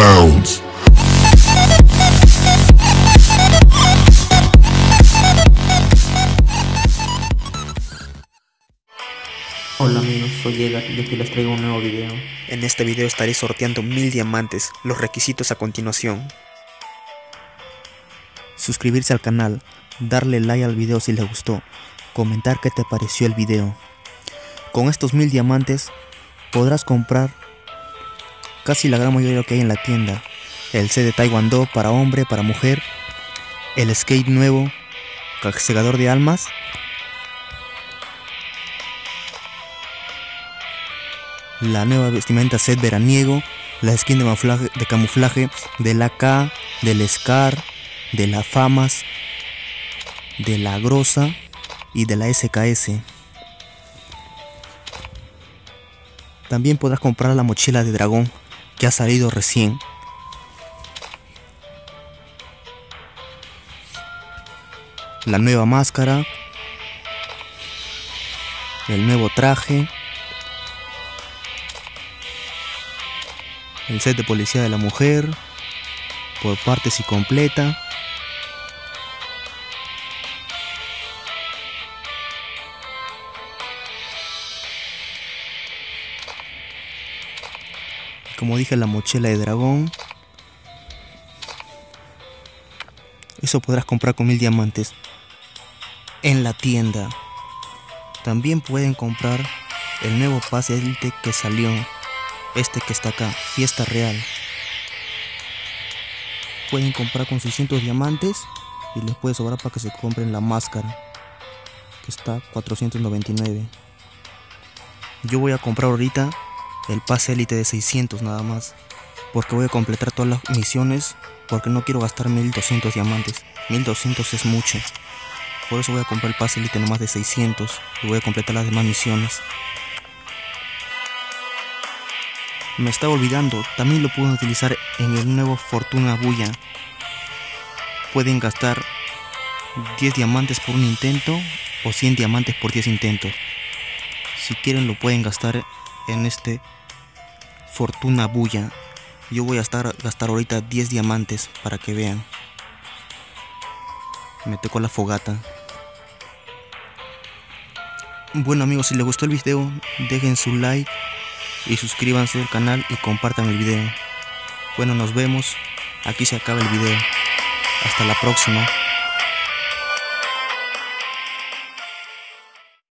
found. Hola amigos, soy Edgar y aquí les traigo un nuevo video. En este video estaré sorteando 1000 diamantes, los requisitos a continuación. Suscribirse al canal, darle like al video si les gustó, comentar qué te pareció el video. Con estos 1000 diamantes podrás comprar casi la gran mayoría de lo que hay en la tienda. El set de Taekwondo para hombre, para mujer, el skate nuevo, segador de almas, la nueva vestimenta set veraniego, la skin de camuflaje del AK, del Scar, de la Famas, de la Grosa y de la SKS. También podrás comprar la mochila de dragón que ha salido recién. La nueva máscara, el nuevo traje, el set de policía de la mujer por partes y completa, como dije, la mochila de dragón. Eso podrás comprar con 1000 diamantes en la tienda. También pueden comprar el nuevo pase Elite que salió, este que está acá, Fiesta Real. Pueden comprar con 600 diamantes y les puede sobrar para que se compren la máscara, que está 499. Yo voy a comprar ahorita el pase Elite de 600 nada más, porque voy a completar todas las misiones, porque no quiero gastar 1200 diamantes. 1200 es mucho. Por eso voy a comprar el pase Elite nomás de 600 y voy a completar las demás misiones. Me estaba olvidando, también lo pueden utilizar en el nuevo Fortuna Bulla. Pueden gastar 10 diamantes por un intento o 100 diamantes por 10 intentos. Si quieren lo pueden gastar en este Fortuna Bulla. Yo voy a gastar ahorita 10 diamantes para que vean. Me tocó la fogata. Bueno amigos, si les gustó el video, dejen su like y suscríbanse al canal y compartan el video. Bueno, nos vemos. Aquí se acaba el video. Hasta la próxima.